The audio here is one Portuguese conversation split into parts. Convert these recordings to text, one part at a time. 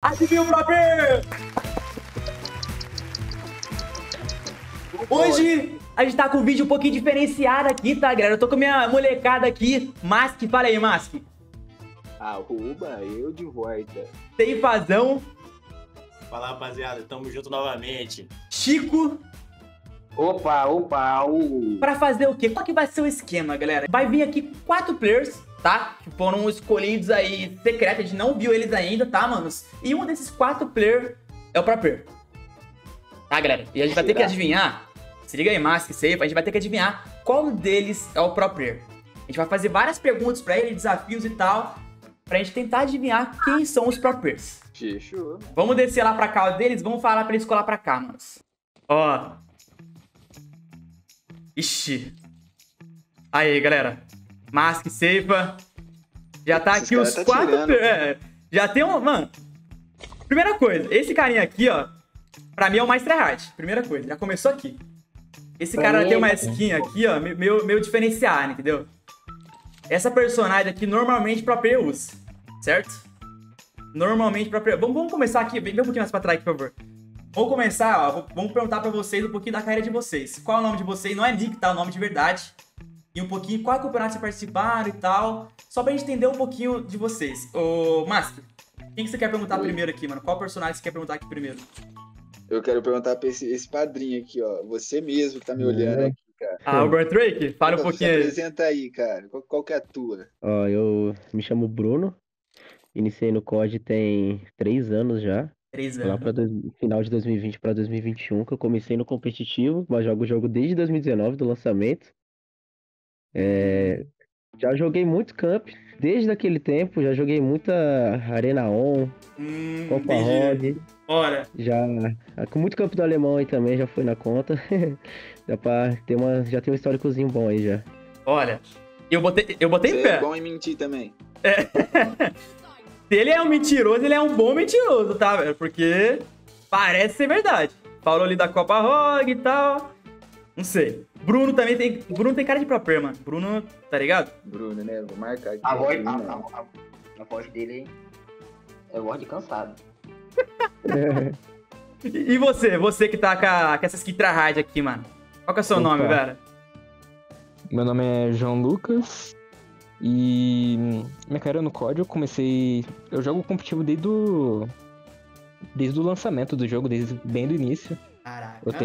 Adivinha o próprio! Hoje a gente tá com um vídeo um pouquinho diferenciado aqui, tá, galera? Eu tô com minha molecada aqui. Mask, fala aí, Mask. Arroba eu de volta. Tem Fazão. Fala, rapaziada, tamo junto novamente. Chico. Opa. Pra fazer o quê? Qual que vai ser o esquema, galera? Vai vir aqui 4 players, tá? Que foram escolhidos aí secretos, a gente não viu eles ainda, tá, manos? E um desses 4 players é o pro player. Tá, galera? E a gente vai ter que adivinhar. Se liga aí, Mask, Safe, a gente vai ter que adivinhar qual deles é o pro player. A gente vai fazer várias perguntas pra ele, desafios e tal, pra gente tentar adivinhar quem são os pro players. Fechou. Vamos descer lá pra cá deles, vamos falar pra eles colar pra cá, manos. Ó. Ixi. Aí, galera. Mask, Seifa. Já tá aqui os 4. Já tem um. Mano. Primeira coisa, esse carinha aqui, ó. Pra mim é o mais tryhard. Primeira coisa, já começou aqui. Esse cara tem uma skin aqui, ó. Meio diferenciado, entendeu? Essa personagem aqui normalmente pro player usa. Certo? Normalmente pro player. Vamos começar aqui. Vem um pouquinho mais pra trás, por favor. Vamos começar, ó. Vamos perguntar pra vocês um pouquinho da carreira de vocês. Qual é o nome de vocês? Não é nick, tá? É o nome de verdade. E um pouquinho qual campeonato vocês participaram e tal. Só pra gente entender um pouquinho de vocês. Ô, Master, quem que você quer perguntar primeiro aqui, mano? Qual personagem você quer perguntar aqui primeiro? Eu quero perguntar pra esse padrinho aqui, ó. Você mesmo que tá me olhando aqui, cara. Ah, o Bert Drake? Fala um pouquinho Se aí. apresenta aí, cara. Qual que é a tua? Ó, eu me chamo Bruno, iniciei no COD tem 3 anos já, 3 lá anos. para final de 2020 para 2021, que eu comecei no competitivo, mas jogo o jogo desde 2019 do lançamento. Já joguei muito camp, desde aquele tempo, já joguei muita Arena On, Copa Entendi. Rogue, Bora. já com muito campo do alemão aí também, já foi na conta. Dá pra ter já tem um históricozinho bom aí já. Olha, eu botei em Você pé. é bom em mentir também. Se ele é um mentiroso, ele é um bom mentiroso, tá, velho? Porque parece ser verdade. Falou ali da Copa Rogue e tal. Não sei. Bruno também tem. Bruno tem cara de pro player, mano. Bruno, tá ligado? Bruno, né? Vou marcar aqui. A voz dele é voz de cansado. E você? Você que tá com essa skin tryhard aqui, mano. Qual que é o seu nome, velho? Meu nome é João Lucas e minha carreira no COD eu jogo competitivo desde o lançamento do jogo, desde bem do início. Caraca, Eu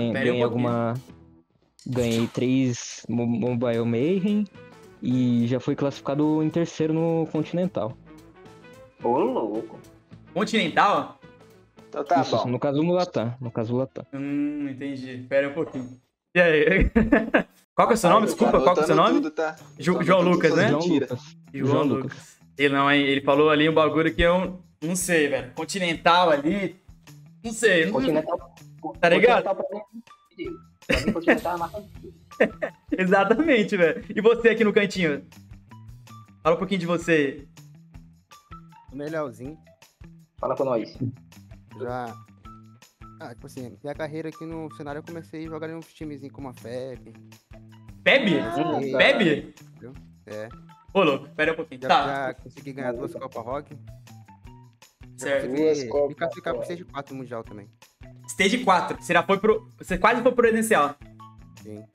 ganhei 3 Mobile Mayhem e já fui classificado em terceiro no Continental. Ô, louco. Continental? Então tá Isso, bom. no caso o Latam. Entendi. Pera um pouquinho. E aí? Qual que é o seu nome? Desculpa, qual que é o seu nome? Tudo, tá? João Lucas, né? João Lucas. João Lucas. Ele falou ali um bagulho que eu não sei, velho. Continental ali. Não sei. Continental. Tá ligado? Pra mim, Continental é massa. Exatamente, velho. E você aqui no cantinho? Fala um pouquinho de você. O Melhorzinho, Fala com nós. já. Tipo assim, minha carreira aqui no cenário eu comecei a jogar em uns timezinhos como a FEB. Bebe? Sim. Bebe? É. Ô, louco, pera um pouquinho. Já, Tá, já consegui ganhar 2 Copa Rock. Já certo. consegui Duas Copa me classificar pro Rock. Stage 4 mundial também. Stage 4. Você quase foi pro presencial. Sim.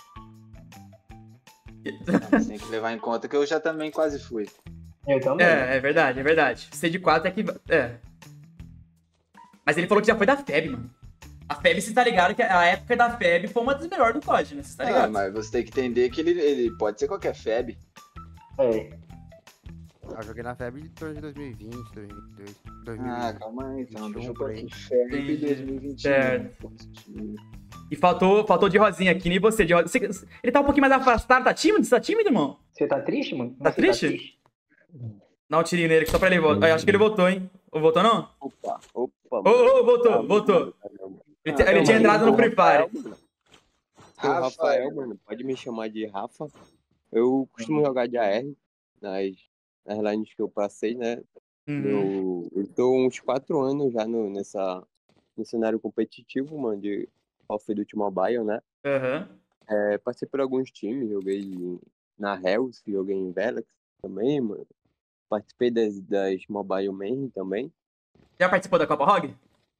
Mas tem que levar em conta que eu já também quase fui. Eu também. É verdade, é verdade. Stage 4 é que. É. Mas ele falou que já foi da FEB, mano. A FEB, você tá ligado que a época da FEB foi uma das melhores do COD, né? Você tá ligado? Mas você tem que entender que ele pode ser qualquer FEB. É. Eu joguei na FEB de torno de 2020, 2022, Ah, 2020. calma aí, então. Deixa eu por pôr aí. aqui FEB Entendi. 2021. Certo. E faltou de rosinha aqui, nem você. Ele tá um pouquinho mais afastado. Tá tímido? Você tá tímido, irmão? Você tá triste, mano? Tá Você triste? Dá um tirinho nele, só pra ele voltar. Eu acho que ele voltou, hein? Ou voltou, não? Opa. Ô, voltou. Ele tinha entrado no Free Fire. Sou o Rafael, mano. Pode me chamar de Rafa. Eu costumo jogar de AR nas lines que eu passei, né? Eu tô uns 4 anos já no cenário competitivo, mano, de Call of Duty Mobile, né? Aham. Passei por alguns times, joguei na Hells, joguei em Velox também, mano. Participei das Mobile Main também. Já participou da Copa Hog?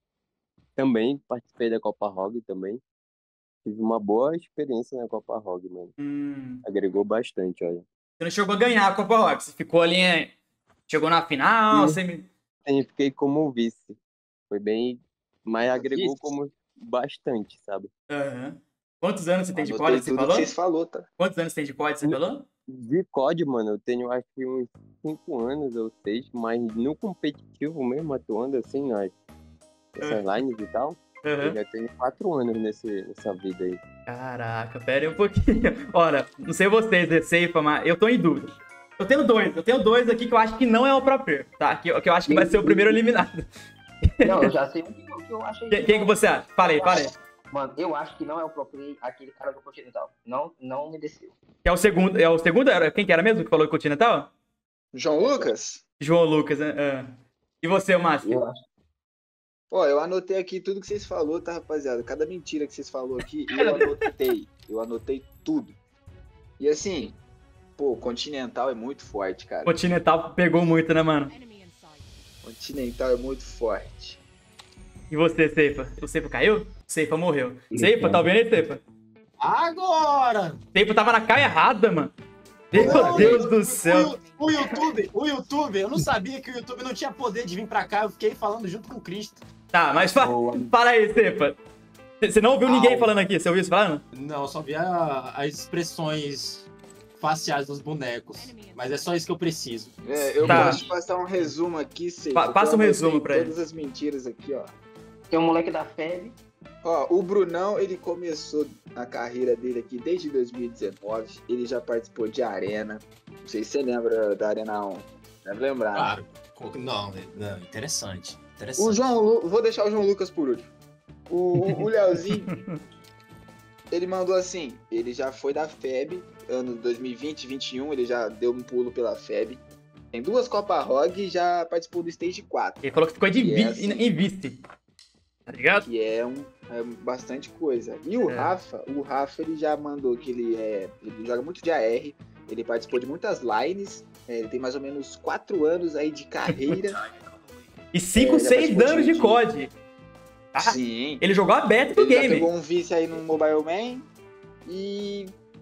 Também participei da Copa Hog também. Tive uma boa experiência na Copa Hog, mano. Agregou bastante, olha. Você não chegou a ganhar a Copa Hog, você ficou ali, chegou na final, Sim, fiquei como vice. Foi bem, mas agregou como bastante, sabe? Quantos anos você tem de Anotei COD, você tudo falou? que vocês falou, tá? Quantos anos você tem de COD, você falou? De COD, mano, eu tenho acho que uns 5 anos ou 6, mas no competitivo mesmo, atuando assim, nessas lines e tal, eu já tenho 4 anos nessa vida aí. Caraca, pera aí um pouquinho. Olha, não sei vocês, Seifa, mas eu tô em dúvida. Eu tenho dois aqui que eu acho que não é o pro player, tá? Que eu acho que vai ser o primeiro eliminado. Não, eu já sei um que eu achei. Quem que você acha? Fala aí. Mano, eu acho que não é o pro player, aquele cara do Continental. Não me desceu. Que é o segundo? Quem que era mesmo que falou do Continental? João Lucas? João Lucas, né? E você, Márcio? Eu acho. Ó, eu anotei aqui tudo que vocês falou, tá, rapaziada? Cada mentira que vocês falou aqui, eu anotei tudo. E assim, pô, Continental é muito forte, cara. Continental pegou muito, né, mano? Continental é muito forte. E você, Seifa? O Seifa caiu? O Seifa morreu. Seifa, tá ouvindo aí, Seifa? Agora! Seifa tava na caia errada, mano. Meu Deus do céu. O YouTube, eu não sabia que o YouTube não tinha poder de vir pra cá, eu fiquei falando junto com o Cristo. Tá, mas fala aí, Seifa. Você não ouviu ninguém falando aqui? Você ouviu isso falando? Não, eu só vi as expressões faciais dos bonecos. Mas é só isso que eu preciso. Eu gosto de passar um resumo aqui, Seifa. Passa um resumo pra ele. Todas as mentiras aqui, ó. Tem um moleque da FEB. Ó, o Brunão, ele começou a carreira dele aqui desde 2019. Ele já participou de Arena. Não sei se você lembra da Arena 1. Deve lembrar. Claro. Não, interessante. Vou deixar o João Lucas por último. O Leozinho, ele mandou assim, ele já foi da FEB, ano 2020, 2021, ele já deu um pulo pela FEB. Tem 2 Copa Hog e já participou do Stage 4. Ele falou que ficou em vice. Tá ligado? Que é bastante coisa. E o Rafa, ele já mandou que ele joga muito de AR, ele participou de muitas lines, ele tem mais ou menos 4 anos aí de carreira. E 5, 6 anos de COD. Sim. Ele jogou aberto do game. Ele pegou um vice aí no Mobile Man e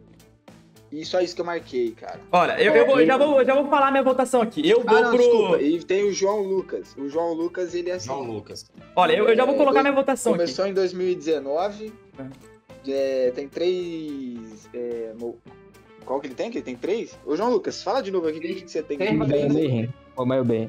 só isso que eu marquei, cara. Olha, eu já vou falar minha votação aqui. Eu vou pro... Desculpa. E tem o João Lucas. O João Lucas, ele é assim. João Lucas. Olha, eu já vou colocar minha votação começou aqui. Em 2019. Tem 3... Qual que ele tem? Que ele tem 3? Ô, João Lucas, fala de novo aqui. O que você tem? Mobile Bay.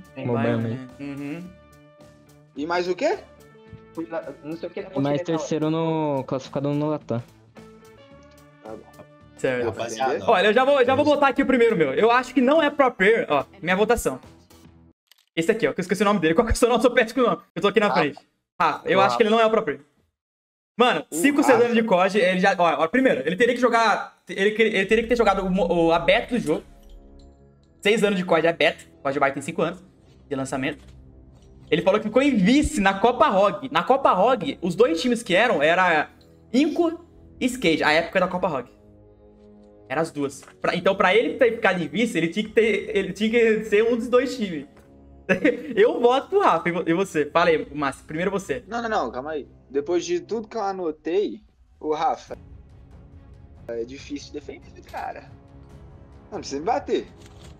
E mais o quê? Não sei o que. E mais terceiro classificado no Latam. Tá bom. Certo. Rapaziada, Olha, eu já vou botar aqui o primeiro meu. Eu acho que não é pro player, ó, minha votação. Esse aqui, ó, que eu esqueci o nome dele. Qual que é o seu nome? Eu sou péssimo com o nome. Eu tô aqui na frente. Eu acho que ele não é o pro player. Mano, 5, 6 anos de COD, ele já... Ó, primeiro, ele teria que jogar... Ele teria que ter jogado o aberto do jogo. 6 anos de COD aberto. O COD tem 5 anos de lançamento. Ele falou que ficou em vice na Copa Hog. Na Copa Hog, os 2 times que era Inco e Skate, a época da Copa Hog. Eram as 2. Então, pra ele ter ficado em vice, ele tinha que ser um dos 2 times. Eu voto pro Rafa. E você? Fala aí, Márcio. Primeiro você. Não, calma aí. Depois de tudo que eu anotei, o Rafa, é difícil de defender, cara. Não precisa me bater.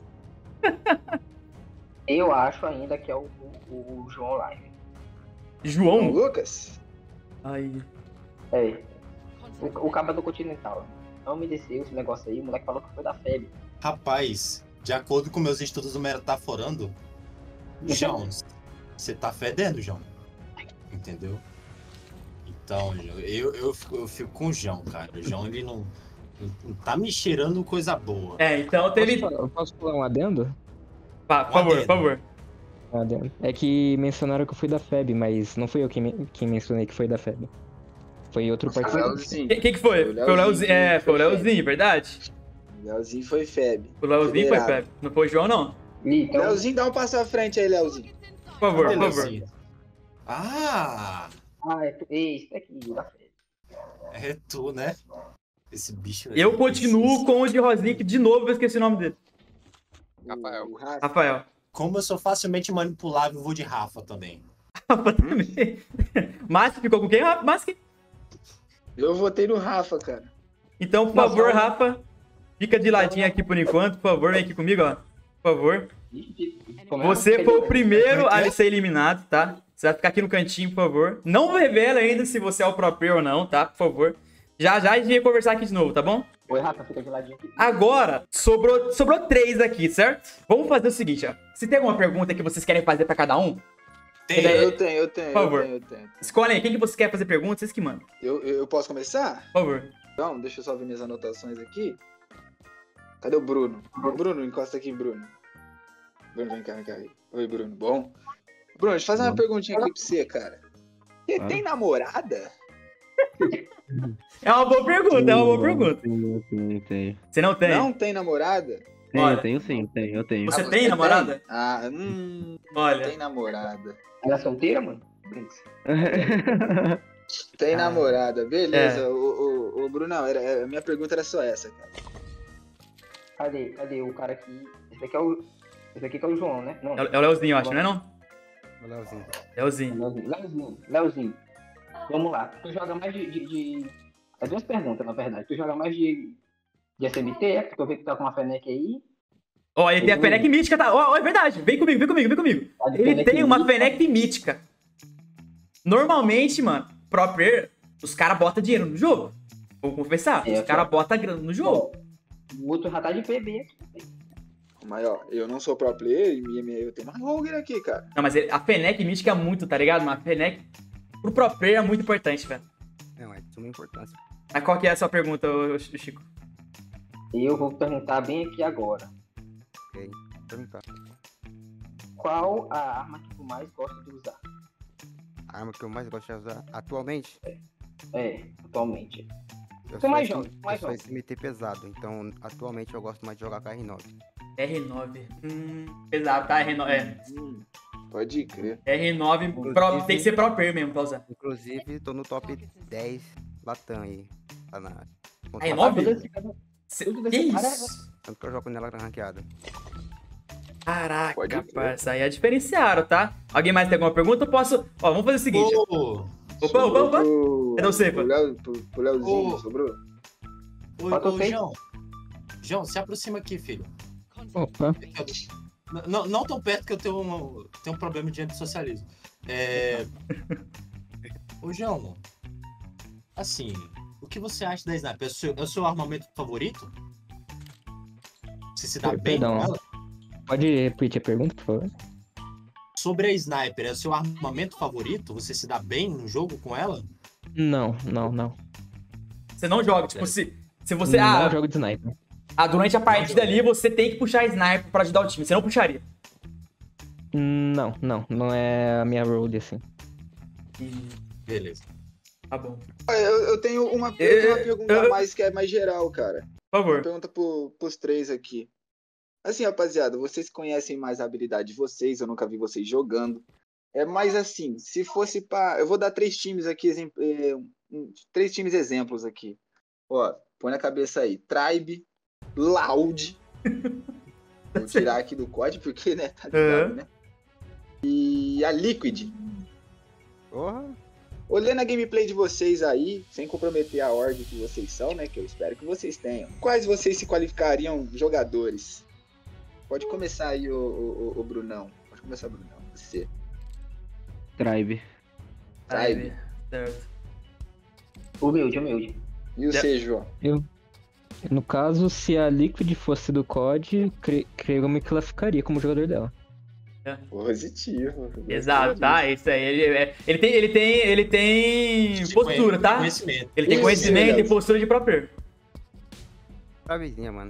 Eu acho ainda que é o João Live. João? Lucas? Aí. O cabo do Continental. Não me desceu esse negócio aí, o moleque falou que foi da FEB. Rapaz, de acordo com meus estudos do metaforando, João, você tá fedendo, João. Entendeu? Então, eu fico com o João, cara. O João, ele não tá me cheirando coisa boa. Então teve... Eu posso pular um adendo? Por favor. É que mencionaram que eu fui da FEB, mas não fui eu quem mencionei que foi da FEB. Foi outro participante. Quem que foi? Foi o Leozinho. Foi o Leozinho, verdade? O Leozinho foi FEB. O Leozinho foi FEB. Não foi o João, não. Então... Leozinho, dá um passo à frente aí, Leozinho. Por favor. Isso aqui, da FEB. É tu, né? Esse bicho... Eu continuo com o de Rosinha, que de novo eu esqueci o nome dele. Rafael. Rafael. Como eu sou facilmente manipulável, eu vou de Rafa também. Rafa também. Márcio ficou com quem, Márcio? Eu votei no Rafa, cara. Então, por favor, Rafa, fica de ladinho aqui por enquanto. Por favor, vem aqui comigo, ó. Por favor. Você foi o primeiro a ser eliminado, tá? Você vai ficar aqui no cantinho, por favor. Não revela ainda se você é o pro player ou não, tá? Por favor. Já a gente vai conversar aqui de novo, tá bom? Oi, Rafa, fica de ladinho aqui. Agora, sobrou 3 aqui, certo? Vamos fazer o seguinte, ó. Se tem alguma pergunta que vocês querem fazer pra cada um... Eu tenho. Por favor. Escolhem aí, quem que vocês querem fazer perguntas, vocês que mandam. Eu posso começar? Por favor. Então, deixa eu só ver minhas anotações aqui. Cadê o Bruno? Bruno, encosta aqui, Bruno. Bruno, vem cá. Oi, Bruno. Bom? Bruno, deixa eu fazer uma perguntinha aqui pra você, cara. Você tem namorada? É uma boa pergunta, Tenho. Você não tem? Não tem namorada? Olha. Tenho sim, eu tenho. Você tem namorada? Olha. Tem namorada. Ela é solteira, mano? Tem namorada, beleza. O Brunão, a minha pergunta era só essa, cara. Cadê o cara aqui? Esse aqui que é o João, né? Não. É o Leozinho, eu acho, não é não? O Leozinho. Leozinho. Vamos lá. Tu joga mais de... É 2 perguntas, na verdade. Tu joga mais de SMT, é? Porque eu vi que tá com uma Fennec aí. Ó, ele tem a Fennec mítica, tá? Ó, é verdade. Vem comigo. Ele tem uma Fennec mítica. Normalmente, mano, pro player, os caras botam dinheiro no jogo. Vou confessar. Os caras botam grana no jogo. O outro já tá de PB aqui. Mas, ó, eu não sou pro player e eu tenho uma Roger aqui, cara. Não, mas a Fennec mítica é muito, tá ligado? Uma Fennec pro pro player é muito importante, velho. Não, é de suma importância. Mas qual que é a sua pergunta, Chico? Eu vou perguntar bem aqui agora. Ok, perguntar. Qual a arma que tu mais gosta de usar? A arma que eu mais gosto de usar atualmente? Atualmente. Eu sou mais jovem. sou SMT pesado, então atualmente eu gosto mais de jogar com a R9. R9. Pesado, tá? R9. Pode crer. R9 tem que ser pro player mesmo pra usar. Inclusive, tô no top 10 Latam aí. Tá na... R9? Que isso? Tanto que eu jogo nela ranqueada. Caraca, parça, aí é diferenciado, tá? Alguém mais tem alguma pergunta? Eu posso... Ó, vamos fazer o seguinte. Opa. Cadê o Cepa? Pro Leozinho, sobrou? Ô, João, se aproxima aqui, filho. Opa. Não tão perto que eu tenho um problema de antissocialismo. Ô, João, assim, o que você acha da Sniper? É o seu armamento favorito? Você se dá bem com ela? Pode repetir a pergunta, por favor? Sobre a Sniper, é o seu armamento favorito? Você se dá bem no jogo com ela? Não. Você não joga, tipo, se você... Não jogo de Sniper. Durante a partida ali, você tem que puxar a Sniper pra ajudar o time. Você não puxaria? Não é a minha role, assim. Beleza. Tá bom. Eu tenho uma pergunta a mais que é mais geral, cara. Por favor. Uma pergunta pros 3 aqui. Assim, rapaziada, vocês conhecem mais a habilidade de vocês, eu nunca vi vocês jogando. Mas assim, se fosse pra... Eu vou dar 3 times aqui, 3 times exemplos aqui. Ó, põe na cabeça aí. Tribe, Loud. Vou tirar aqui do código, porque, né, tá ligado, né? E a Liquid. Porra. Olhando a gameplay de vocês aí, sem comprometer a org que vocês são, né, que eu espero que vocês tenham. Quais vocês se qualificariam jogadores? Pode começar aí, o Brunão. Pode começar, Brunão. Você. Tribe. Certo. Humilde. E o C, João? No caso, se a Liquid fosse do COD, creio que eu me classificaria como jogador dela. Positivo. Exato, tá? Isso aí. Ele tem postura, tá? Conhecimento. Ele tem conhecimento e postura de pro player. Travezinha, mano.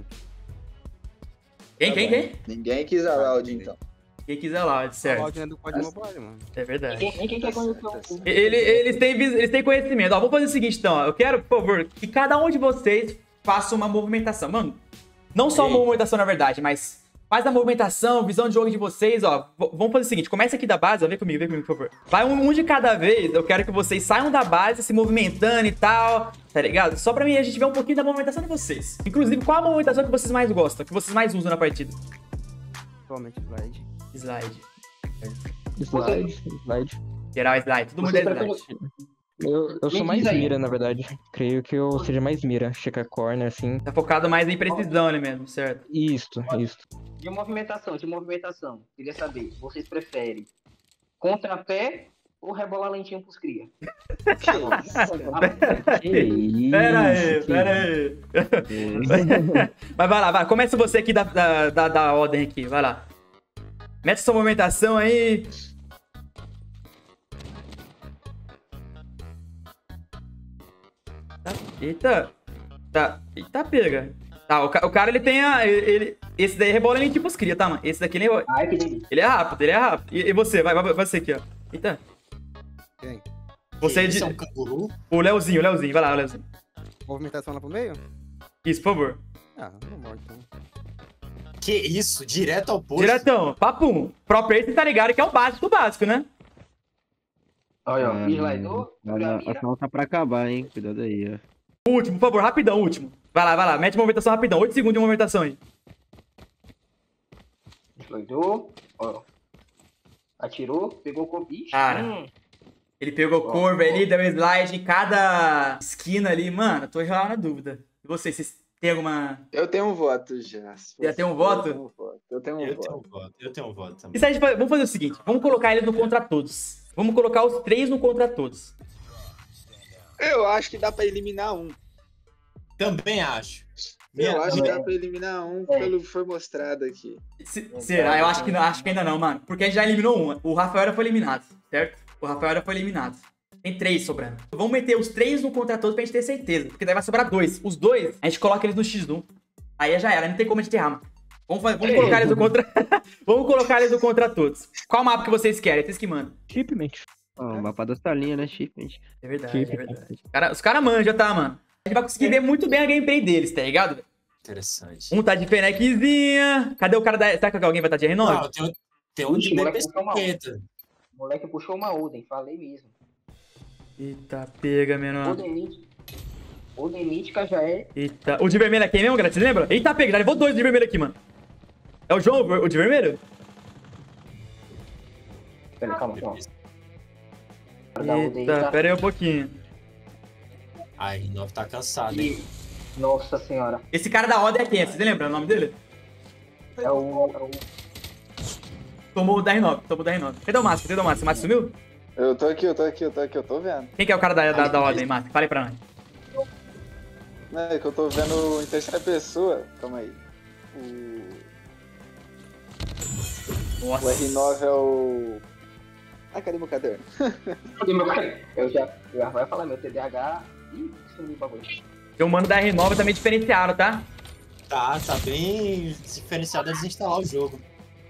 Quem? Ninguém quis a Loud, então. Quem quiser lá, certo. A Loud é do COD Mobile, mano. É verdade. Quem quer conhecer o... Eles têm conhecimento. Ó, vamos fazer o seguinte, então. Ó. Eu quero, por favor, que cada um de vocês faça uma movimentação. Mano, não só uma movimentação, na verdade, mas faz a movimentação, visão de jogo de vocês, ó. Vamos fazer o seguinte, começa aqui da base, ó. Vem comigo, por favor. Vai um de cada vez. Eu quero que vocês saiam da base, se movimentando e tal, tá ligado? Só pra mim a gente ver um pouquinho da movimentação de vocês. Inclusive, qual a movimentação que vocês mais gostam, que vocês mais usam na partida? Atualmente, Slide. Slide. Slide. Geral slide. Todo mundo é slide. Eu sou mais mira, na verdade. Creio que eu seja mais mira. Checa corner, assim. Tá focado mais em precisão ali mesmo, certo? Isso. De movimentação. Queria saber, vocês preferem contrapé ou rebolar lentinho pros cria? Pera aí. Mas vai lá, vai. Começa você aqui da ordem aqui, vai lá. Mete sua movimentação aí. Eita, pega. Tá, o cara ele tem esse daí rebola ele tipo os cria, tá, mano? Esse daqui ele é rápido, E você, vai você aqui, ó. Eita. Quem? Você Esse é um canguru? O Leozinho, vai lá, Leozinho. Movimentação lá pro meio? Isso, por favor. Ah, normal então. Que isso? Direto ao posto? Diretão, papum. Pro player, você tá ligado que é o básico do básico, né? Olha, ó, slidou. A ação tá pra acabar, hein? Cuidado aí, ó. Último, por favor, rapidão, último. Vai lá, mete movimentação rapidão. 8 segundos de movimentação aí. Slidou, ó. Atirou, pegou o Covid. Cara, ele pegou curva ali, deu slide em cada esquina ali. Mano, eu tô real na dúvida. E vocês têm alguma... Eu tenho um voto já. Já tem um voto? Eu tenho um voto também. E se a gente... Vamos fazer o seguinte, vamos colocar eles no contra todos. Vamos colocar os 3 no contra todos. Eu acho que dá pra eliminar um. Também acho. Eu acho que dá pra eliminar um pelo que foi mostrado aqui. Será? Eu acho que ainda não, mano. Porque a gente já eliminou um. O Rafael já foi eliminado, certo? O Rafael já foi eliminado. Tem 3 sobrando. Vamos meter os 3 no contra todos pra gente ter certeza. Porque daí vai sobrar 2. Os 2, a gente coloca eles no X1. Aí já era, não tem como a gente errar, mano. Vamos colocar eles no contra... Vamos colocar eles no contra todos. Qual mapa que vocês querem? Vocês que mandam. Shipment. O mapa da salinha, né? Shipment. É verdade. Os caras manjam, tá, mano? A gente vai conseguir ver muito bem a gameplay deles, tá ligado? Interessante. Um tá de Feneczinha. Cadê o cara da... Será que alguém vai estar de R9? Não, tem um de BP50. O moleque puxou uma Oden, falei mesmo. Eita, pega, menor. Oden mítica já é... Eita, o de vermelho é quem mesmo, galera? Você lembra? Eita, pega, já levou 2 de vermelho aqui, mano. É o João, o de vermelho? Pera, calma. Eita, pera aí um pouquinho. Ai, o 9 tá cansado, hein? Nossa senhora. Esse cara da Oda é quem? Vocês lembram o nome dele? É o... Tomou o da R9, Cadê o Márcio? O Márcio sumiu? Eu tô aqui, eu tô vendo. Quem que é o cara da Oda aí, Márcio? Fala aí pra nós. Não, é que eu tô vendo em terceira pessoa. Calma aí. Nossa. O R9 é o... Ah, cadê meu caderno? Eu já vai falar meu TDAH. Ih, sumiu o bagulho. Tem um mano da R9 também diferenciado, tá? Tá bem diferenciado a desinstalar o jogo.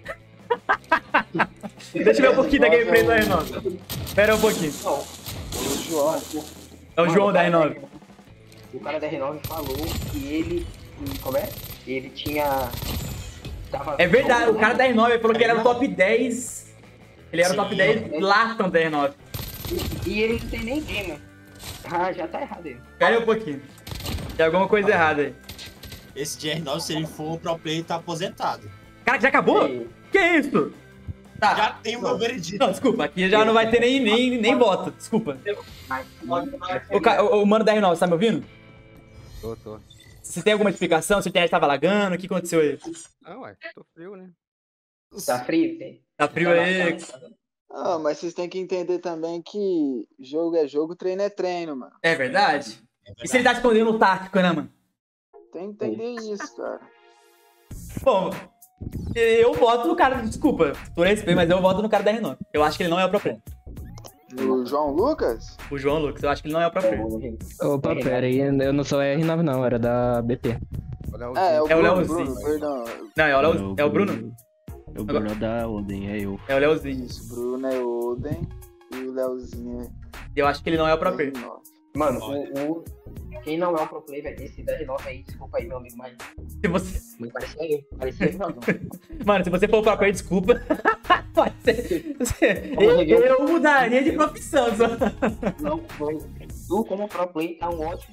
Deixa eu ver um pouquinho da gameplay do R9. Pera um pouquinho. O João. É o João da R9. O cara da R9 falou que ele... Como é? Ele tinha... É verdade, o cara da R9 falou que ele era o top 10. Ele era o top 10 Latam da R9. E ele não tem nem game. Ah, já tá errado aí. Pera aí um pouquinho. Tem alguma coisa errada aí. Esse de R9, se ele for pro play, tá aposentado. Cara, já acabou? Que isso? Tá. Já tem o meu veredito. Não, desculpa, aqui já não vai ter nem voto. Desculpa. O mano da R9, você tá me ouvindo? Tô. Você tem alguma explicação? Se o internet tava lagando? O que aconteceu aí? Ah, ué, tô frio, né? Tá frio, tem. Tá frio aí? Ah, mas vocês têm que entender também que jogo é jogo, treino é treino, mano. É verdade? E se ele tá escondendo o tático, né, mano? Tem que entender isso, cara. Bom, eu voto no cara, desculpa, por respeito, mas eu voto no cara da R9. Eu acho que ele não é o pro player. O João Lucas? O João Lucas, eu acho que ele não é o pro player. Opa, pera aí, eu não sou R9 não, era da BP. É o Leozinho. Perdão. Não, é o Bruno? O Bruno é da Oden, é eu. É o Leozinho. Isso, Bruno é Oden e o Leozinho é... Eu acho que ele não é o pro player. Mano, quem não é o pro player, esse da R9 aí, desculpa aí, meu amigo, mas... Se você... Parecia eu, não. Mano, se você for o pro player, desculpa. Pode ser. Eu mudaria de profissão, só. Não, tu como pro player tá um ótimo...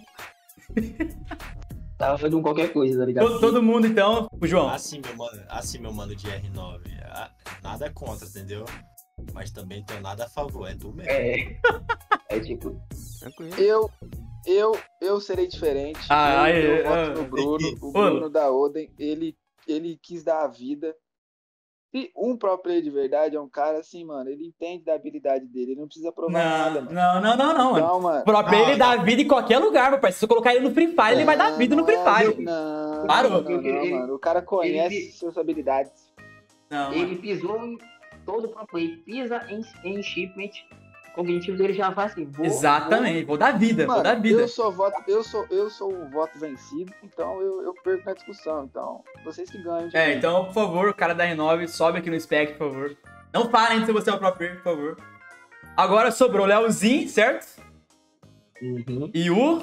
Tava fazendo qualquer coisa, tá ligado? Todo mundo, então, o João. Assim, meu mano de R9. Nada contra, entendeu? mas também não tenho nada a favor, é tu mesmo. É tipo... Tranquilo. Eu serei diferente. Eu voto no Bruno. O Bruno da Oden, ele quis dar a vida. E um pro player de verdade é um cara assim, mano, ele entende da habilidade dele, ele não precisa provar nada, mano. Não, Então, mano. Pro player ele dá vida em qualquer lugar, meu pai. Se você colocar ele no Free Fire, ele vai dar vida no Free Fire. Não, Parou. não, mano. O cara conhece suas habilidades. Não, Ele pisou em todo pro play, pisa em shipment, o objetivo dele já vai assim, exatamente, vou dar vida, Mano, vou dar vida. eu sou um voto vencido, então eu perco na discussão. Então, vocês que ganham. Então, por favor, o cara da R9, sobe aqui no spec, por favor. Não falem se você é o pro player, por favor. Agora sobrou o Leozinho, certo? Uhum. E o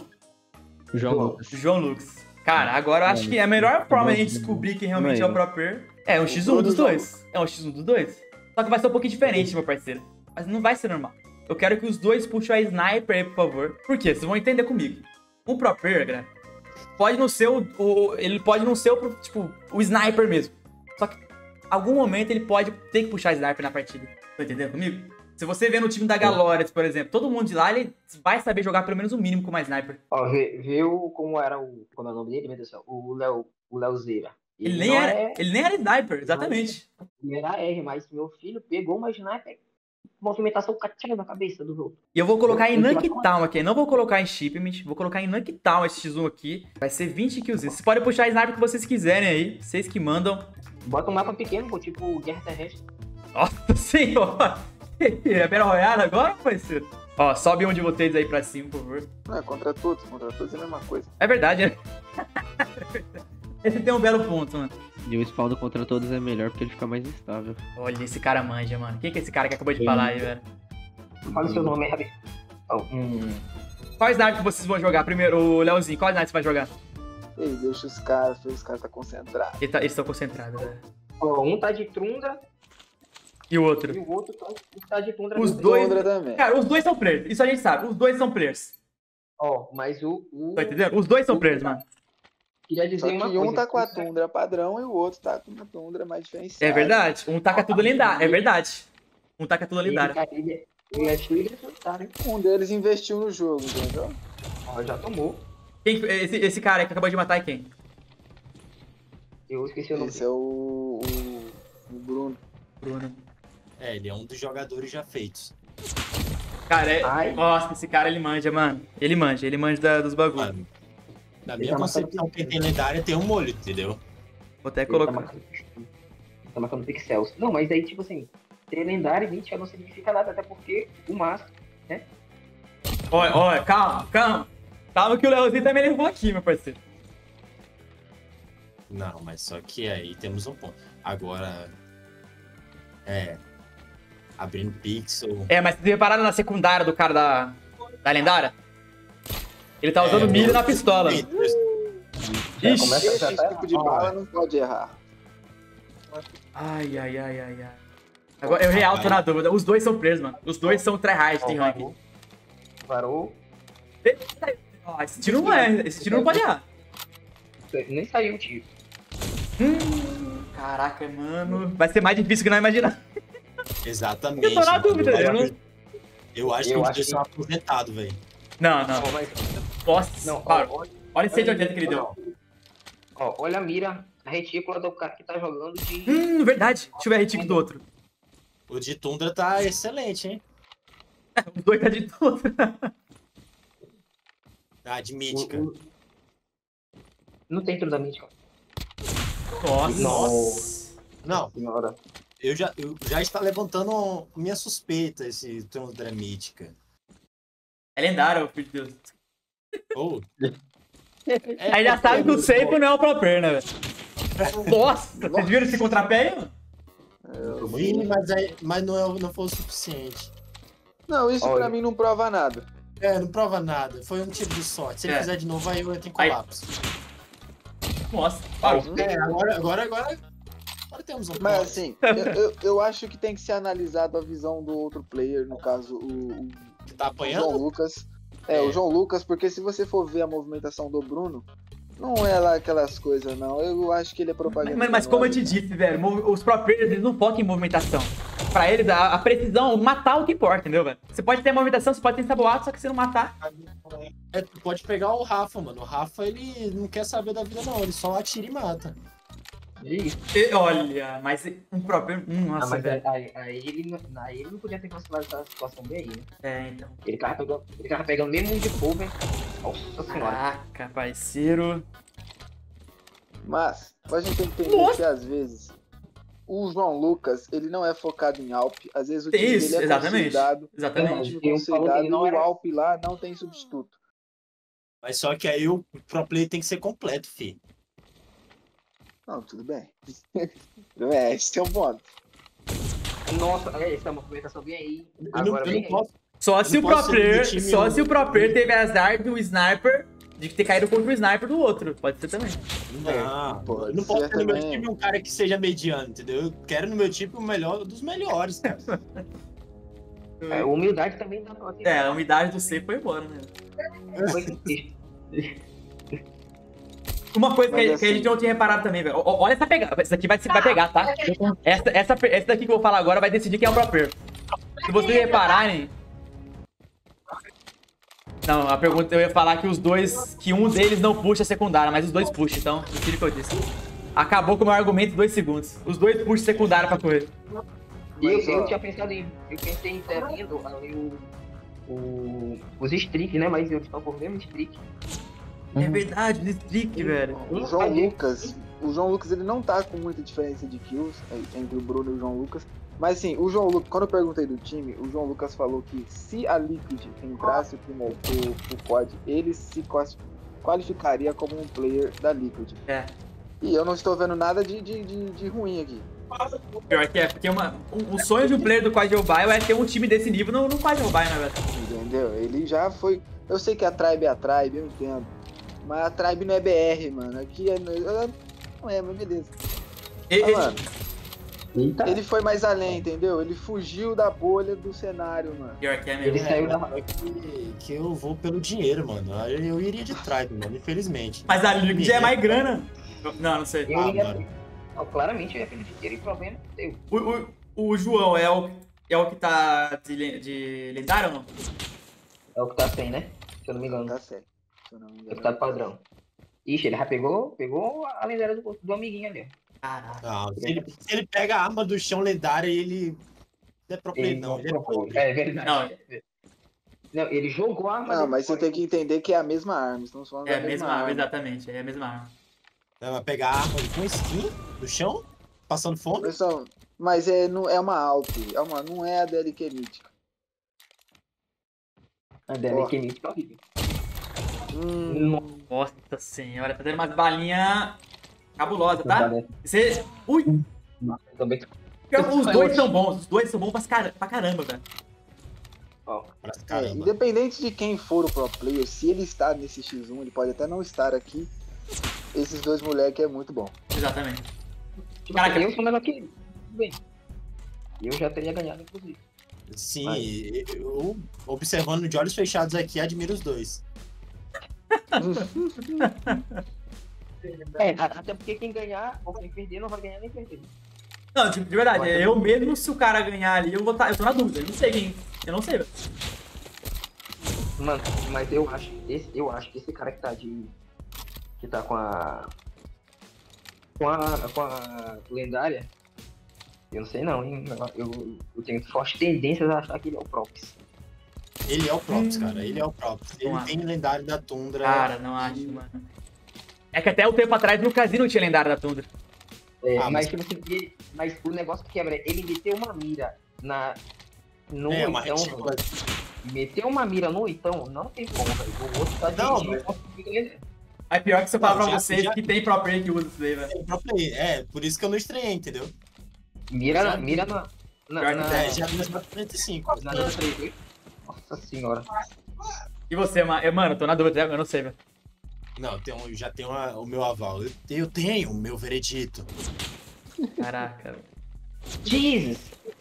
João Lucas. Cara, agora eu acho que a melhor forma de a gente descobrir quem realmente é o pro player é um X1 dos dois. É um X1 dos dois. Só que vai ser um pouquinho diferente, meu parceiro. Mas não vai ser normal. Eu quero que os dois puxem a sniper aí, por favor. Por quê? Vocês vão entender comigo. Um pro player, galera, pode não ser ele pode não ser o sniper mesmo. Só que, em algum momento, ele pode ter que puxar a sniper na partida. Tá entendendo comigo? Se você vê no time da Galorians, por exemplo, todo mundo de lá, ele vai saber jogar pelo menos o mínimo com uma sniper. Ó, viu como era como é o nome dele, meu Deus do céu? O Leozeira. Ele nem era sniper, exatamente. Ele era R, mas meu filho pegou uma sniper, movimentação catinha na cabeça do jogo. E eu vou colocar em Nuketown aqui, não vou colocar em Shipment, vou colocar em Nuketown esse X1 aqui. Vai ser 20 kills. Vocês podem puxar a sniper que vocês quiserem aí, vocês que mandam. Bota um mapa pequeno, pô, tipo Guerra Terrestre. Nossa senhora! É Battle Royale agora, parceiro? Ó, sobe um de vocês aí pra cima, por favor. Não, é contra todos é a mesma coisa. É verdade, né? Esse tem um belo ponto, mano. E o spawn contra todos é melhor porque ele fica mais estável. Olha, esse cara manja, mano. Quem que é esse cara que acabou de falar aí, velho? Fala o seu nome, Rabi. Qual sniper que vocês vão jogar? Primeiro, o Leozinho, qual sniper você vai jogar? Ei, deixa os caras tá concentrados. Eles estão concentrados, velho. Ó, um tá de Trundra. E o outro? E o outro tá de Tundra. Os dois também. Cara, os dois são players. Isso a gente sabe. Os dois são players. Ó, mas Tá entendendo? Os dois são players, mano. Queria dizer Só que uma coisa. um tá com a Tundra padrão e o outro tá com uma Tundra mais diferenciada. É verdade. Um taca tudo lendário. É verdade. Um taca tudo lendário. Ele é lendário. Um deles investiu no jogo, entendeu? Ó, já tomou. Esse cara aí que acabou de matar é quem? Eu esqueci o nome. Esse é o Bruno. Ele é um dos jogadores já feitos. Cara, nossa, esse cara ele manja, mano. Ele manja dos bagulhos. Mano, na minha concepção, quem tem lendária tem um molho, entendeu? Vou até colocar. Tá marcando pixels. Não, mas aí, tipo assim, ter lendário e mítica não significa nada, até porque o máximo, né? Olha, calma. Calma que o Leozinho também levou aqui, meu parceiro. Não, mas só que aí temos um ponto. Agora, abrindo pixel... Mas vocês repararam na secundária do cara da lendária? Ele tá usando milho na pistola. Ixi, esse tipo de bala não pode errar. Ai. Agora, eu real tô na dúvida. Os dois são players, mano. Os dois são tryhard, tem rank. Parou. Esse tiro não Esse tiro não pode errar. Nem saiu o tiro. Caraca, mano. Vai ser mais difícil que nós imaginamos. Exatamente. Eu tô na dúvida. Eu acho que os dois são aposentados, velho. Não. Nossa, olha esse 180 que ele deu. Ó, olha a mira, a retícula do cara que tá jogando de... Verdade. Deixa eu ver a retícula do outro. O de Tundra tá excelente, hein? Os dois tá de Tundra. De mítica. Não tem Tundra mítica. Nossa. Não. Senhora. Eu já está levantando minha suspeita, esse Tundra mítica. É lendário, filho de Deus. Aí já sabe que o Seipo não é o pro player, né, velho? Nossa, vocês viram esse contrapé, mano? Eu vi, mas não foi o suficiente. Não, isso pra mim não prova nada. Não prova nada. Foi um tiro de sorte. Se ele fizer de novo, aí eu entro em colapso. Nossa. Agora temos um Mas assim, eu acho que tem que ser analisado a visão do outro player, no caso, o que tá apanhando? O João Lucas. O João Lucas, porque se você for ver a movimentação do Bruno, não é lá aquelas coisas, não. Eu acho que ele é propaganda. Mas como eu te disse, velho, os pro players eles não focam em movimentação. pra eles, a precisão, matar o que importa, entendeu, velho? Você pode ter movimentação, você pode ter ensaboado, só que se não matar... Tu pode pegar o Rafa, mano. O Rafa, ele não quer saber da vida, não. Ele só atira e mata. Olha, mas um próprio... Nossa, velho. Aí ele não podia ter cancelado essa situação bem aí, né? É, então. Ele tava pegando mesmo de cover. Nossa senhora. Caraca, parceiro. Mas, a gente tem que entender que às vezes o João Lucas, ele não é focado em Alp. Às vezes o time dele é consolidado. Exatamente. Consolidado, e o Alp lá não tem substituto. Mas só que aí o pro play tem que ser completo, fi. Não, tudo bem. Esse é um ponto. Nossa, essa é uma movimentação bem aí. Agora eu não posso. Só se o pro player teve azar do sniper, de ter caído contra o sniper do outro. Pode ser também. Não, eu não posso ter no meu time um cara que seja mediano, entendeu? Eu quero no meu time o melhor dos melhores, cara. Humildade também dá pra ter. A umidade do C foi embora, né? Uma coisa que a gente não tinha reparado também, velho. Olha essa pegada. Essa aqui vai pegar, tá? Essa daqui que eu vou falar agora vai decidir quem é o pro player. Se vocês repararem... Não, a pergunta eu ia falar que os dois... Que um deles não puxa a secundária, mas os dois puxam, então... Retire o que eu disse. Acabou com o meu argumento em 2 segundos. Os dois puxam secundária pra correr. Eu tinha pensado em... Eu pensei em ter vindo ali os streak, né? Mas eu estou por mesmo streak. É verdade, o streak, velho. O João Lucas, ele não tá com muita diferença de kills entre o Bruno e o João Lucas. Mas assim, o João Lucas, quando eu perguntei do time, o João Lucas falou que se a Liquid entrasse pro COD, ele se qualificaria como um player da Liquid. E eu não estou vendo nada de ruim aqui. Pior que porque o sonho de um player do COD Mobile é ter um time desse nível no COD Mobile, né, velho? Entendeu? Ele já foi... Eu sei que a Tribe é a Tribe, eu entendo. Mas a Tribe não é BR, mano. Aqui não é, mas beleza. Mano, ele foi mais além, entendeu? Ele fugiu da bolha do cenário, mano. Pior que é mesmo. Ele saiu da... Que eu vou pelo dinheiro, mano. Eu iria de Tribe, mano, infelizmente. Mas a Liquid é mais grana. Não sei. Claramente eu ia pelo dinheiro e problema teu. O João é o que tá de lendário ou não? É o que tá sem, né? Se eu não me engano. Tá certo. É o que tá padrão. Ixi, ele já pegou a lendária do amiguinho ali. Caraca. Não, se ele pega a arma do chão lendária e ele... Não é pro play, não. Ele é pobre. É verdade. Não, ele jogou a arma... Não, mas você tem que entender que é a mesma arma. Estamos falando da mesma arma. Exatamente. É a mesma arma. Vai pegar a arma com skin do chão, passando fome. Pessoal, mas é uma Alp. Não é a DLQ mítica. A DLQ mítica é horrível. Nossa senhora, tá dando umas balinhas cabulosas, tá? Você... Ui! Os dois são bons pra caramba, velho. Independente de quem for o pro player, se ele está nesse X1, ele pode até não estar aqui. Esses dois moleques é muito bom. Exatamente. Caraca, eu sou melhor que ele. Bem, eu já teria ganhado, inclusive. Sim, eu observando de olhos fechados aqui, admiro os dois. Até porque quem ganhar ou quem perder não vai ganhar nem perder. Não, tipo, de verdade, eu mesmo se o cara ganhar ali, eu tô na dúvida, eu não sei quem. Eu não sei, velho. Mano, mas eu acho que esse cara que tá com a lendária, eu não sei não, hein? Eu tenho fortes tendências a achar que ele é o Props. Ele é o Props, cara. Ele é o Props. Ele tem lendário da Tundra. Cara, não acho, mano. É que até um tempo atrás no casino tinha lendário da Tundra. Mas o negócio que quebra é ele meteu uma mira no oitão. Meteu uma mira no oitão, não tem como, velho. O outro tá de... É pior que você fala pra vocês que tem pro player que usa isso daí, velho. Tem pro player, por isso que eu não estreiei, entendeu? Mira já vi nas 45. Nossa senhora. E você, mano? Tô na dúvida, eu não sei, velho. Não, já tenho o meu aval. Eu tenho o meu veredito. Caraca, velho. Jesus!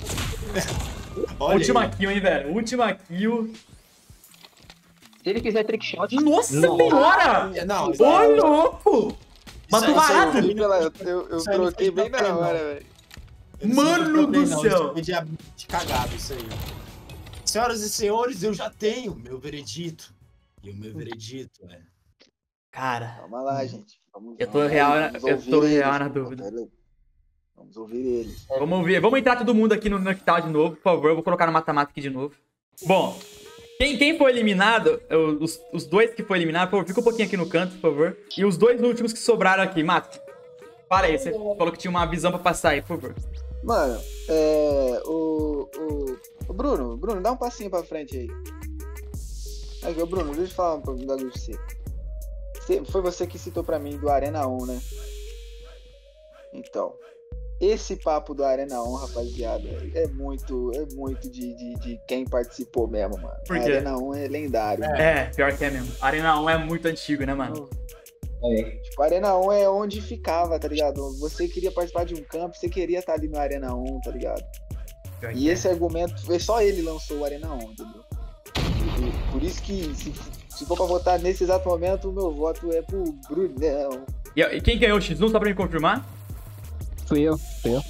Última kill, hein, velho? Última kill. Se ele quiser trickshot... Nossa senhora! Não, ô, louco! Matou barato! Eu troquei bem na hora, velho. Mano do céu! Isso é de cagado, isso aí. Senhoras e senhores, eu já tenho meu veredito. E o meu veredito é... Cara... Calma lá, gente. Eu tô real na dúvida. Vamos ouvir eles. Vamos ouvir. Vamos entrar todo mundo aqui no Noctal de novo, por favor. Eu vou colocar no mata-mata aqui de novo. Bom, quem foi eliminado, os dois que foram eliminados, por favor, fica um pouquinho aqui no canto, por favor. E os dois últimos que sobraram aqui, Mato. Fala aí, você falou que tinha uma visão pra passar aí, por favor. Mano, o Bruno, dá um passinho pra frente aí. Aqui, Bruno, deixa eu falar um bagulho pra você. Foi você que citou pra mim do Arena 1, né? Então, esse papo do Arena 1, rapaziada, é muito de quem participou mesmo, mano. Por quê? A Arena 1 é lendário. Pior que é mesmo. A Arena 1 é muito antigo, né, mano? Tipo, a Arena 1 é onde ficava, tá ligado? Você queria participar de um campo, você queria estar ali no Arena 1, tá ligado? E esse argumento, só ele lançou o Arena 1, entendeu? Por isso que, se for pra votar nesse exato momento, o meu voto é pro Brunão. E quem ganhou o X1, só pra me confirmar? Fui eu.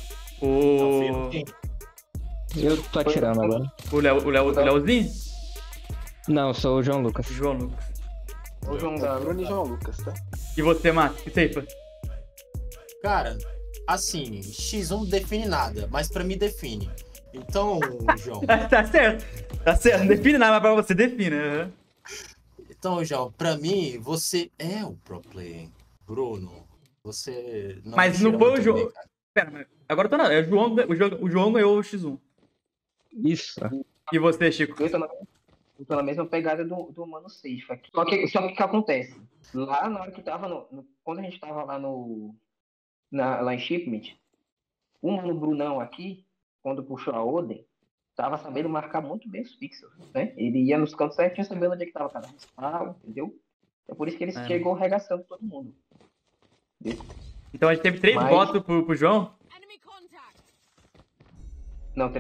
Eu tô atirando agora. O Leozinho? Não, sou o João Lucas. João Lucas. O Bruno e João Lucas, tá? E você, Mato? Que Seifa? Cara, assim, X1 não define nada, mas pra mim define. Então, João... Tá certo. Não define nada, mas pra você define. Uhum. Então, João, pra mim, você é o pro player. Bruno, você... Mas não foi o João... Pera, agora eu tô na... O João ganhou o X1. Isso. E você, Chico? Eu tô na mesma pegada do Mano Seifa. Só que o que acontece? Lá na hora que tava quando a gente tava lá lá em Shipment, o Mano Brunão aqui, quando puxou a Oden, tava sabendo marcar muito bem os pixels, né? Ele ia nos cantos certinho, sabendo onde é que tava cada respawn, entendeu? É por isso que ele chegou arregaçando todo mundo. Entendeu? Então a gente teve 3 votos pro João? Não,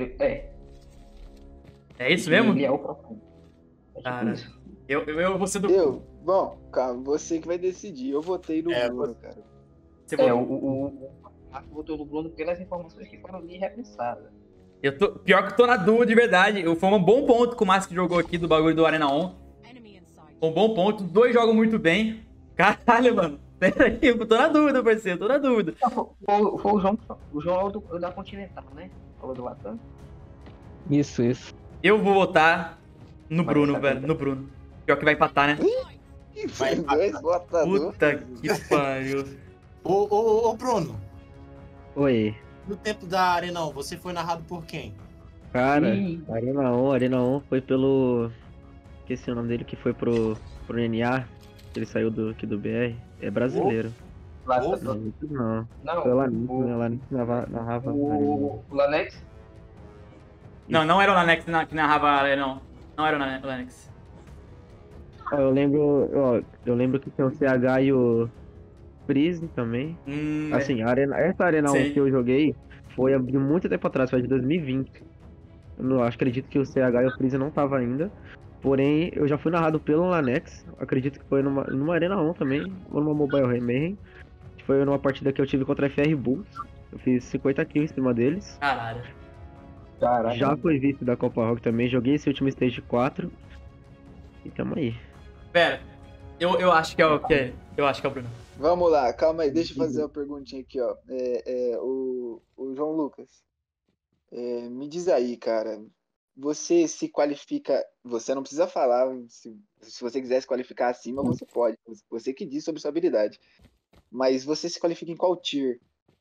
É isso mesmo? Ele é o próprio. Cara, eu vou ser do... Bom, calma, você que vai decidir. Eu votei no Bruno, cara. Você o votou no Bruno pelas informações que foram ali repassadas. Pior que eu tô na dúvida de verdade. Foi um bom ponto que o Mask jogou aqui do bagulho do Arena 1. Foi um bom ponto. Os dois jogam muito bem. Caralho, mano. Pera aí, eu tô na dúvida, parceiro. Tô na dúvida. Foi o João da Continental, né? Falou do Latam. Isso. Eu vou votar no Bruno, velho. No Bruno. Pior que vai empatar, né? Vai dois votadores. Puta que pariu. Ô, Bruno. Oi. No tempo da Arena 1, você foi narrado por quem? Cara, Arena 1 foi pelo... Esqueci o nome dele, que foi pro NA. Ele saiu aqui do BR. É brasileiro. Não. Foi o Lanex, narrava. O Lanex? Não era o Lanex que narrava, não. Não era o Lanex. Eu lembro que tem o CH e o Freeze também. Assim, essa Arena 1 que eu joguei foi há muito tempo atrás, foi de 2020. Eu não acredito que o CH e o Freeze não tava ainda. Porém, eu já fui narrado pelo Lanex. Acredito que foi numa Arena 1 também, ou numa Mobile Mayhem. Foi numa partida que eu tive contra a FR Bulls. Eu fiz 50 kills em cima deles. Caralho. Já fui vice da Copa Rock também. Joguei esse último Stage 4. E tamo aí. Pera, eu acho que é o que? Eu acho que é o Bruno. Vamos lá, calma aí, deixa eu fazer uma perguntinha aqui, ó. O João Lucas. Me diz aí, cara. Você se qualifica. Você não precisa falar. Se você quiser se qualificar acima, você pode. Você que diz sobre sua habilidade. Mas você se qualifica em qual tier?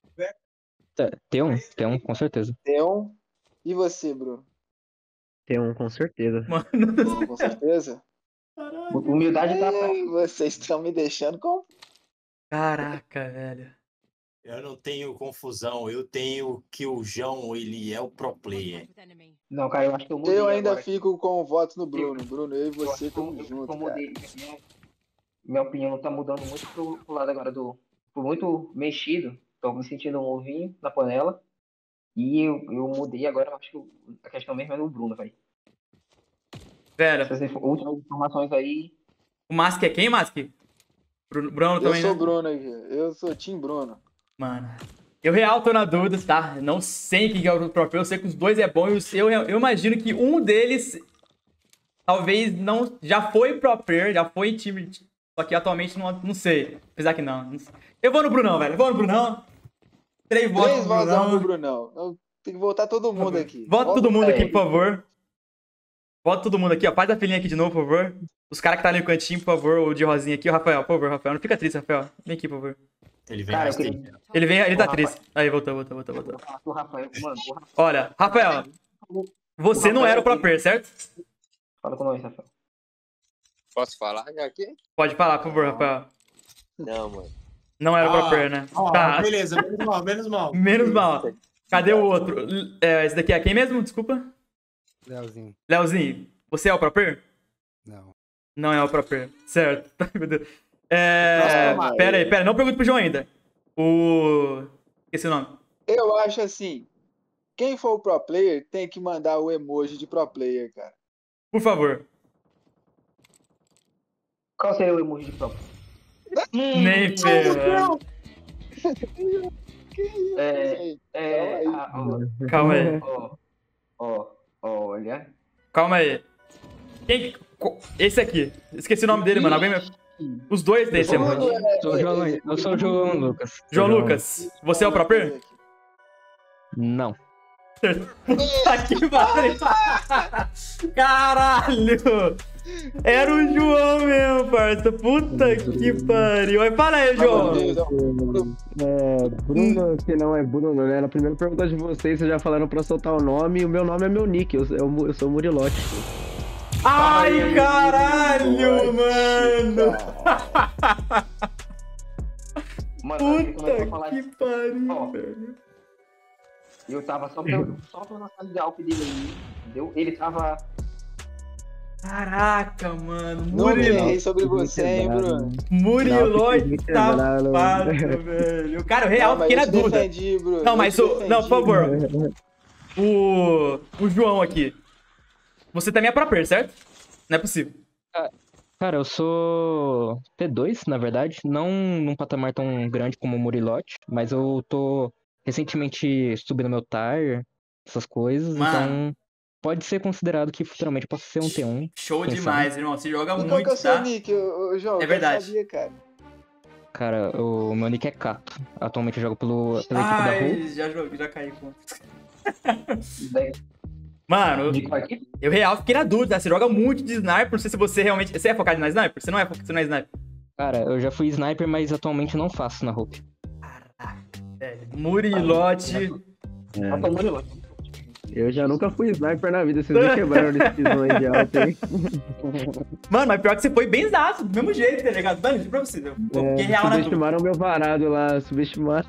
T1, com certeza. T1. E você, Bruno? T1, com certeza. Mano, com certeza? Humildade tá pra... Vocês estão me deixando com... Caraca, velho. Eu não tenho confusão, eu tenho que o João, ele é o pro player. Não, cara, eu acho que eu mudei. Eu ainda agora. fico com o voto no Bruno. Bruno, eu e você estamos juntos, cara. Minha opinião tá mudando muito pro lado agora por muito mexido. Tô me sentindo um ovinho na panela. E eu mudei agora, eu acho que a questão mesmo é no Bruno, velho. Pera. Essas últimas informações aí... O Mask é quem, Mask? Bruno também, Eu sou Bruno aqui. Eu sou Team Bruno. Mano. Eu real tô na dúvida, tá? Não sei quem é o pro player, eu sei que os dois é bom. Eu imagino que um deles talvez não... Já foi pro player, já foi time... Só que atualmente não sei. Apesar que não sei. Eu vou no Brunão, velho. Eu vou no Brunão. 3 votos pro Brunão. Tem que votar todo mundo aqui. Vota todo mundo aqui, por favor. Vota todo mundo aqui, ó. Faz a filhinha aqui de novo, por favor. Os caras que tá ali no cantinho, por favor. O de rosinha aqui. O Rafael, por favor, Rafael. Não fica triste, Rafael. Vem aqui, por favor. Ele vem mais triste. Ele tá triste. Aí, voltou. Olha, Rafael. Você não era o pro player, certo? Fala com nós, Rafael. Posso falar já aqui? Pode falar, por favor, Rafael. Não, mano. Não era o pro player, né? Tá. Beleza, menos mal. Cadê o outro? Esse daqui é quem mesmo? Desculpa. Leozinho. Você é o pro player? Não. Não é o pro player. Certo. Meu Deus. Pera aí. Não pergunte pro João ainda. Esqueci o nome. Eu acho assim, quem for o pro player tem que mandar o emoji de pro player, cara. Por favor. Qual seria o emoji de pro player? Nem ferro. Calma aí. Olha. Calma aí. Esse aqui. Esqueci o nome dele, mano. Os dois desse emoji. Eu sou o João Lucas. João Lucas. Você é o pro player? Não. Puta que pariu! Caralho! Era o João mesmo, parça. Puta que pariu. Aí fala aí, João. Bruno, que não é Bruno, né? Na primeira pergunta de vocês já falaram pra soltar o nome. E o meu nome é meu nick. Eu sou Murilote. Ai, caralho, mano! Puta que pariu, velho. Eu tava só pela sala de alp dele aí, entendeu? Ele tava... Caraca, mano. Não errei sobre você, hein, Bruno? Murilote safado, velho. Cara, o real fiquei na dúvida. Não, mas não, por favor. O João aqui. Você também é pro player, certo? Não é possível. Cara, eu sou T2, na verdade. Não num patamar tão grande como o Murilote, mas eu tô recentemente subindo meu tier, essas coisas, então pode ser considerado que futuramente possa ser um T1. Show demais, irmão. Você joga muito, qual que é o seu tá? nick, João? É verdade. Sabia, cara. Cara, o meu nick é Cato. Atualmente eu jogo pela equipe da Ru. Já caí com... Mano, eu real fiquei na dúvida. Você joga muito de sniper, não sei se você realmente... Você é focado na sniper? Você não é sniper? Cara, eu já fui sniper, mas atualmente não faço na Hope. Murilote. Eu já nunca fui sniper na vida, vocês me quebraram nesse pisão aí de alto aí. Mano, mas pior que você foi bem zaço, do mesmo jeito, tá ligado? Mano, pra você, subestimaram o meu varado lá, subestimaram.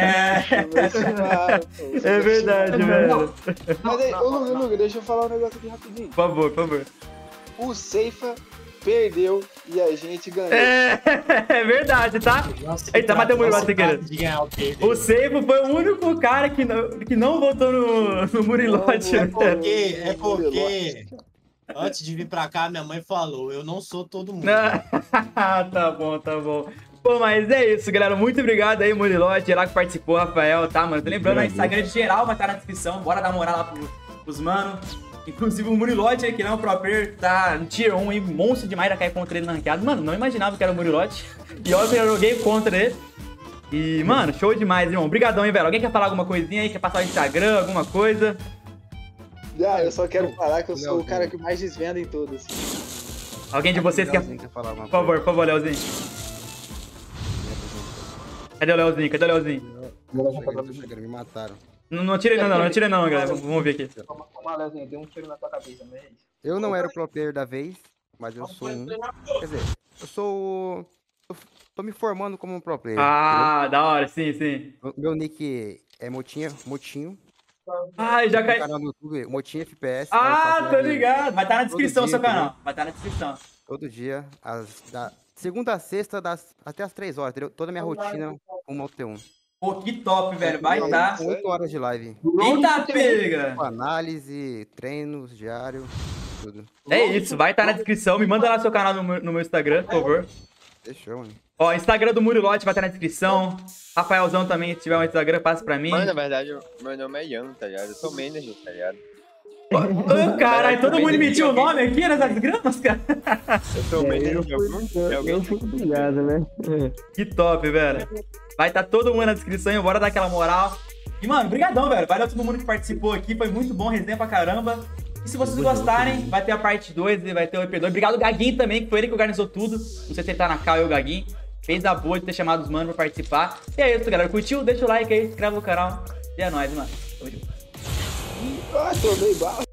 É verdade, velho. Mas aí, Luga, deixa eu falar um negócio aqui rapidinho. Por favor. O Seifa perdeu e a gente ganhou. É verdade, tá? Nossa, eita, matei o Murilote sem querer. O Seifa foi o único cara que não votou no Murilote. É porque antes de vir pra cá, minha mãe falou, eu não sou todo mundo. Tá bom. Pô, mas é isso, galera. Muito obrigado aí, Murilote, geral que participou, Rafael, tá, mano? Tô lembrando, o Instagram de geral vai estar na descrição. Bora dar moral lá pros mano. Inclusive o Murilote aí, que não é o pro player, tá no tier 1 aí, monstro demais, já cair contra ele na ranqueada. Mano, não imaginava que era o Murilote. E olha, eu joguei contra ele. E, mano, show demais, irmão. Obrigadão, hein, velho. Alguém quer falar alguma coisinha aí? Quer passar o Instagram, alguma coisa? Eu só quero falar que eu sou o cara que mais desvenda em todos. Alguém de vocês quer falar alguma coisa? Por favor, Leozinho. Cadê o Leozinho? Me mataram. Não atirei não, galera. Vamos ver aqui. Deu um tiro na tua cabeça, mas é isso. Eu não era o pro player da vez, mas eu sou um. Quer dizer, eu sou. Tô me formando como um pro player. Entendeu? Da hora, sim. Meu nick é Motinho. Já caiu. Canal no YouTube, Motinho FPS. Tô ligado. Vai estar na descrição o seu canal. Vai estar na descrição. Todo dia, da segunda a sexta, até as 3 horas, entendeu? Toda a minha rotina como T1. Pô, que top, velho. Vai estar. 8 horas de live. Eita, pega! Análise, treinos, diário, tudo. É isso, vai estar na descrição. Me manda lá seu canal no meu Instagram, por favor. Fechou, mano. Ó, Instagram do Murilote vai estar na descrição. Rafaelzão também, se tiver um Instagram, passa pra mim. Mas na verdade, meu nome é Ian, tá ligado? Eu sou manager, tá ligado? Caralho, todo mundo emitiu o nome aqui nessas gramas, cara. Eu sou manager. Eu fui obrigado, né? Que top, velho. Vai estar todo mundo na descrição e bora dar aquela moral. E, mano, brigadão, velho. Valeu a todo mundo que participou aqui. Foi muito bom, resenha pra caramba. E se vocês gostarem, vai ter a parte 2 e vai ter o EP2. Obrigado, Gaguinho, também, que foi ele que organizou tudo. Não sei se ele tá na cal, o Gaguinho. Fez a boa de ter chamado os manos pra participar. E é isso, galera. Curtiu? Deixa o like aí, se inscreve no canal. E é nóis, mano. Tamo junto. Tomei bala.